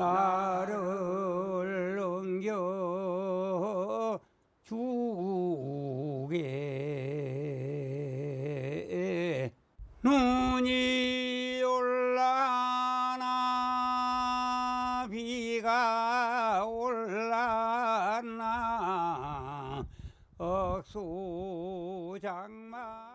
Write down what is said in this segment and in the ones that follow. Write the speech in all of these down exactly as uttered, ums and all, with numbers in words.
나를 옮겨 주게. 눈이 올라나 비가 올라나 억수장마.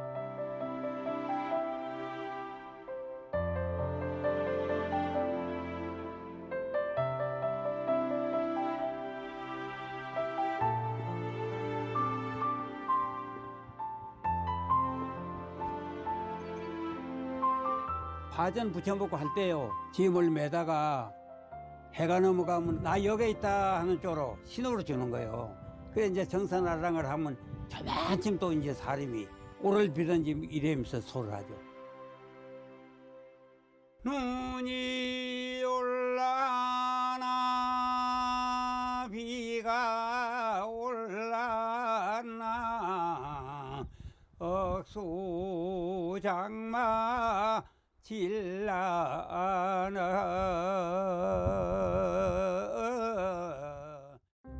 화전 붙여먹고 할 때요, 짐을 매다가 해가 넘어가면 나 여기 있다 하는 쪽으로 신호를 주는 거예요. 그래 이제 정선아랑을 하면 저만큼 또 이제 사람이 오를 비든지 이러면서 소를 하죠. 눈이 올라나 비가 올라나 억수장마 질라나.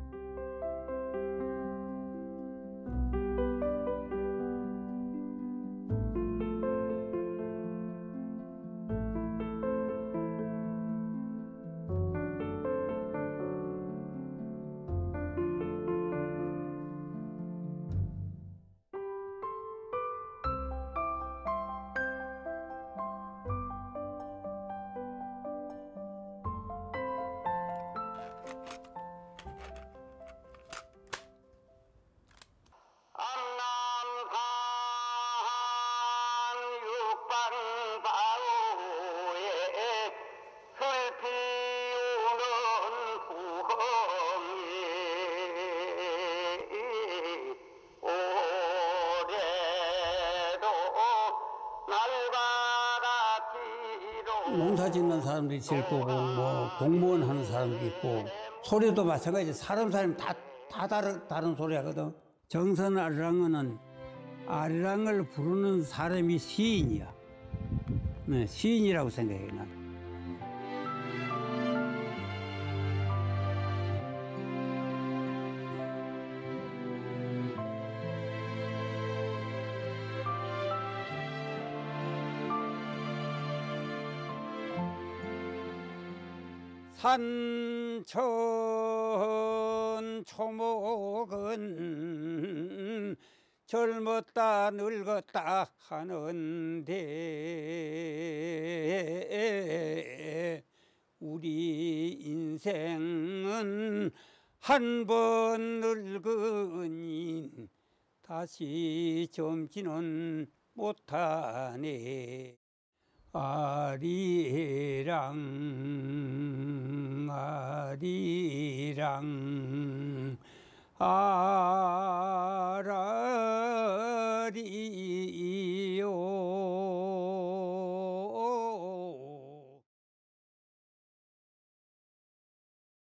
농사 짓는 사람도 있을 거고, 뭐 공무원 하는 사람도 있고, 소리도 마찬가지. 사람 사람 다, 다 다른, 다른 소리 하거든. 정선 아리랑은 아리랑을 부르는 사람이 시인이야. 네, 시인이라고 생각해 난. 산천 초목은 젊었다 늙었다 하는데 우리 인생은 한 번 늙으니 다시 젊지는 못하네. 아리랑 아리랑 아라